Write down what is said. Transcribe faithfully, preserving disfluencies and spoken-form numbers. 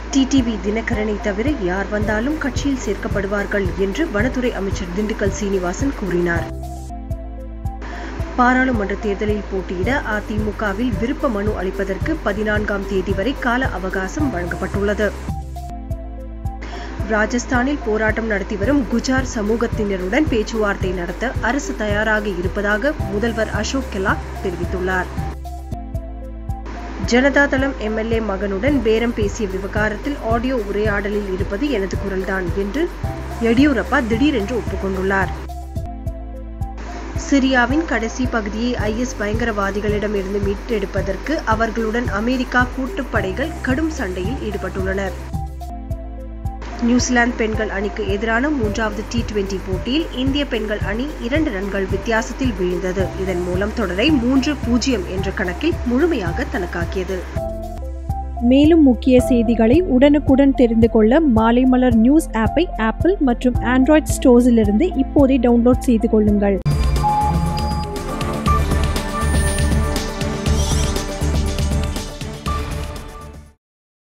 TTV தினகரனை தவிர யார் வந்தாலும் கட்சியில் சேர்க்கப்படுவார்கள் என்று வனத்துறை அமைச்சர் திண்டுக்கல் சீனிவாசன் கூறினார். பாராளுமன்ற தேர்தலில் போட்டியிட அதிமுகவில் விருப்ப மனு அளிப்பதற்கு பதினான்காம் தேதி வரை கால அவகாசம் வழங்கப்பட்டுள்ளது. ராஜஸ்தானில் போராட்டம் நடத்தி வரும் குஜார் சமூகத்தினருடன் பேச்சுவார்த்தை நடத்த அரசு தயாராக இருப்பதாக முதல்வர் அசோக் கெலாட் தெரிவித்துள்ளார். ஜனதாதளம் எம்எல்ஏ மகனுடன் பேரம் பேசிய விவகாரத்தில் ஆடியோ உரையாடலில் இருப்பது எனது குரல்தான் என்று எடியூரப்பா திடீரென்று ஒப்புக்கொண்டுள்ளார். சிரியாவின் கடைசி பகுதியை ஐஎஸ் பயங்கரவாதிகளிடமிருந்து மீட்டெடுப்பதற்கு அவர்களுடன் அமெரிக்கா கூட்டுப்படைகள் கடும் சண்டையில் ஈடுபட்டுள்ளனர். நியூசிலாந்து பெண்கள் அணிக்கு எதிரான மூன்றாவது டி டுவெண்டி போட்டியில் இந்திய பெண்கள் அணி இரண்டு ரன்கள் வித்தியாசத்தில் வீழ்ந்தது. இதன் மூலம் தொடரை மூன்று பூஜ்ஜியம் என்ற கணக்கில் முழுமையாக தனக்காக்கியது. மேலும் முக்கிய செய்திகளை உடனுக்குடன் தெரிந்து கொள்ள மாலை மலர் நியூஸ் ஆப்பை ஆப்பிள் மற்றும் ஆண்ட்ராய்ட் ஸ்டோர்ஸிலிருந்து இப்போதே டவுன்லோட் செய்து கொள்ளுங்கள்.